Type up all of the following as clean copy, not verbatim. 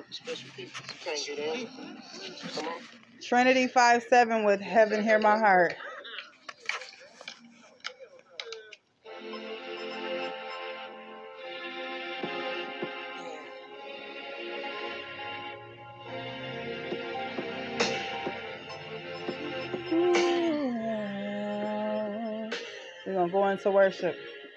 Trinity 5'7" with Heaven Hear My Heart. We're going to go into worship.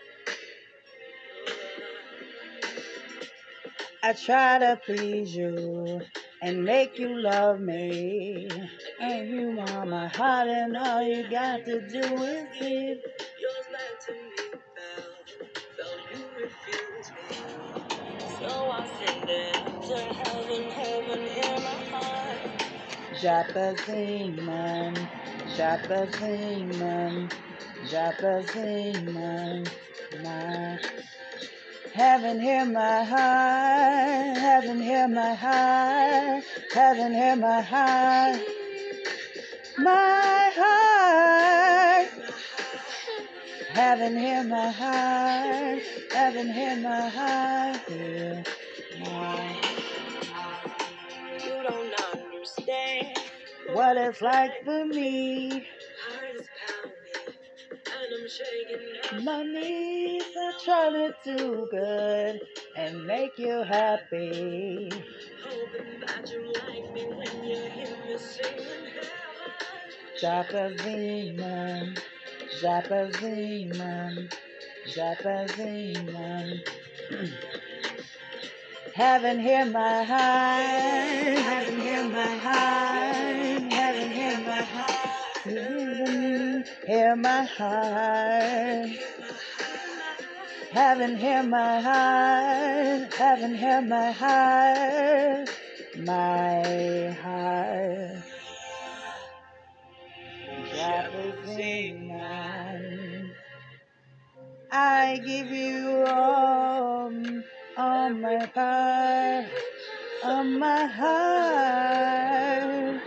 I try to please you and make you love me. And you are my heart, and all you got to do is give yours back to me, though you refuse me. So I send it to heaven, heaven in my heart. Japa Zingman, Japa Zingman, Japa Zingman, my heaven hear my heart, heaven hear my heart, heaven hear my heart, my heart. Heaven hear my heart, heaven hear my heart, hear my. You don't understand what it's like for me. Heart is pounding and I'm shaking. My knees are trying to do good and make you happy. Hoping that you like me when you hear me singing. Japa Zingman, Japa Zingman, Japa Zingman. Heaven hear my heart, heaven hear my heart, heaven hear my heart, hear my heart. Heaven hear my heart, heaven hear my heart, my heart. I give you all my part, all my heart.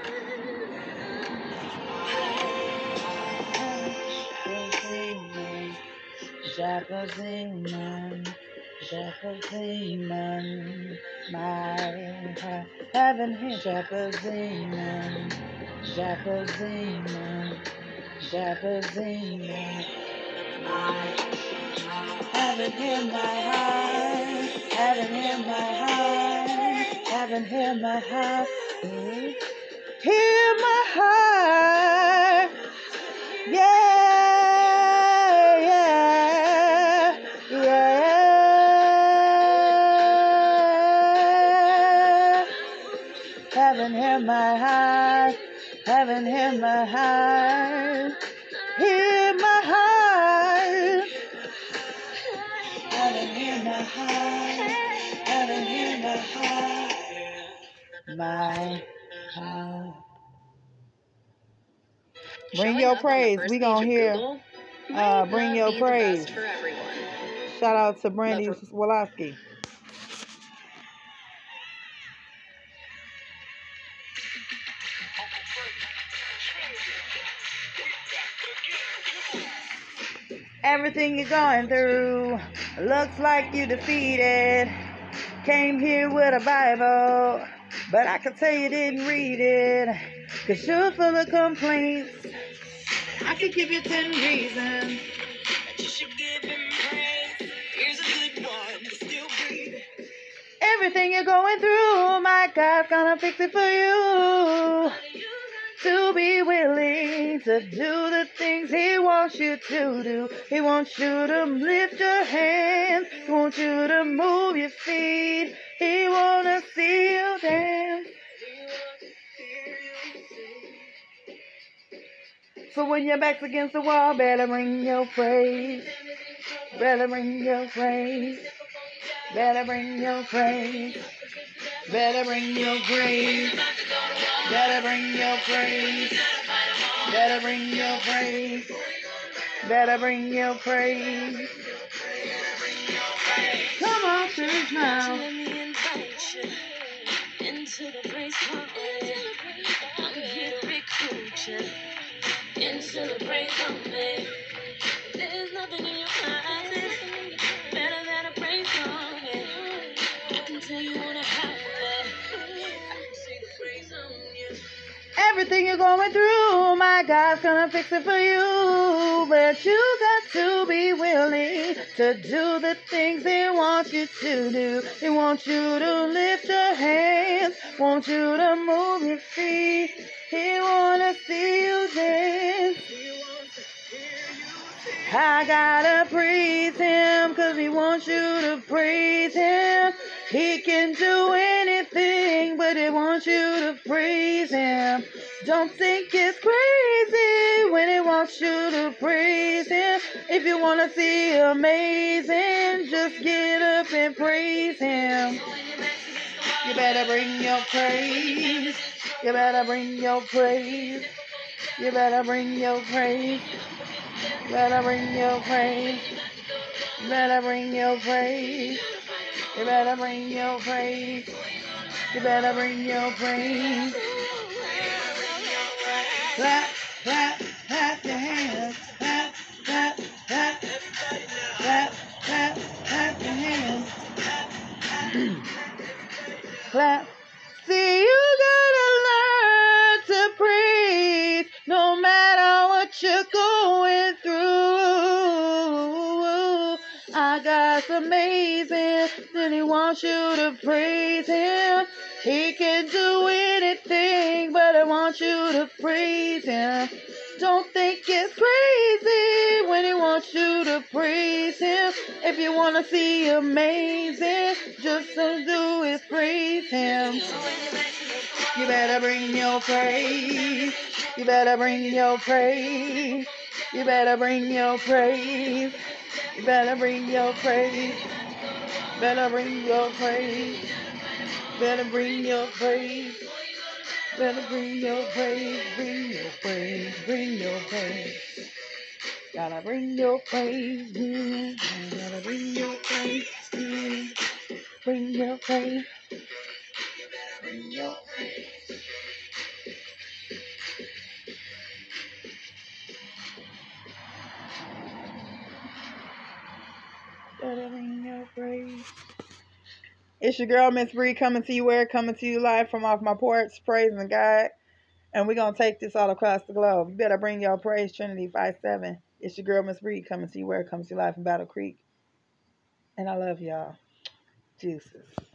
Japa Zingman, Japa Zingman, my heart. Heaven hear Japa Zingman, Japa Zingman, Japa Zingman, heaven hear my heart, heaven hear my heart, heaven hear my heart, hear my heart, yeah, yeah, yeah. Heaven hear my heart, heaven hear my heart, hear my heart. Heaven hear my heart, heaven hear my heart, my heart. Bring your praise. We gonna hear Bring Your Praise. Shout out to Brandy Woloski. Everything you're going through looks like you defeated. Came here with a Bible, but I could tell you didn't read it, 'cause you're full of complaints. I could give you 10 reasons that you should give him praise. Here's a good one to still breathe. Everything you're going through, my God's gonna fix it for you. To be willing to do the things He wants you to do. He wants you to lift your hands. He wants you to move your feet. He wants to see you dance. So when your back's against the wall, better bring your praise. Better bring your praise. Better bring your praise. Better bring your praise. Better bring your praise. Better bring your praise. Better bring your praise. Come on, church now. Let me invite you into the praise party. I'm here to recruit you into the praise party. There's nothing in your closet better than a praise song. Until you wanna have it. Everything you're going through, my God's gonna fix it for you. But you got to be willing to do the things He wants you to do. He wants you to lift your hands, wants you to move your feet. He wanna see you dance. I gotta praise Him, 'cause He wants you to praise Him. He can do anything, but He wants you to praise Him. Don't think it's crazy when He wants you to praise Him. If you wanna see amazing, just get up and praise Him. You better bring your praise. You better bring your praise. You better bring your praise. You better bring your praise. You better bring your praise. You better bring your praise. You better bring your praise. Clap, clap, clap your hands. Clap, clap, clap. Clap, clap, clap your hands. Clap. See, you gotta learn to breathe no matter what you're going through. I God's amazing, then He wants you to praise Him. He can do anything, but I want you to praise Him. Don't think it's crazy when He wants you to praise Him. If you want to see amazing, just do is praise Him. You better bring your praise. You better bring your praise. You better bring your praise. You better bring your praise. Better bring your praise. Better bring your praise. Better bring your praise. Bring your praise. Bring your praise. Gotta bring your praise. Gotta bring your praise. Bring your praise. Bring your praise. Gotta bring your praise. It's your girl, Miss Bree, coming to you coming to you live from off my porch, praising God. And we're going to take this all across the globe. You better bring your praise, Trinity 5-7. It's your girl, Miss Bree, coming to you coming to you live from Battle Creek. And I love y'all. Jesus.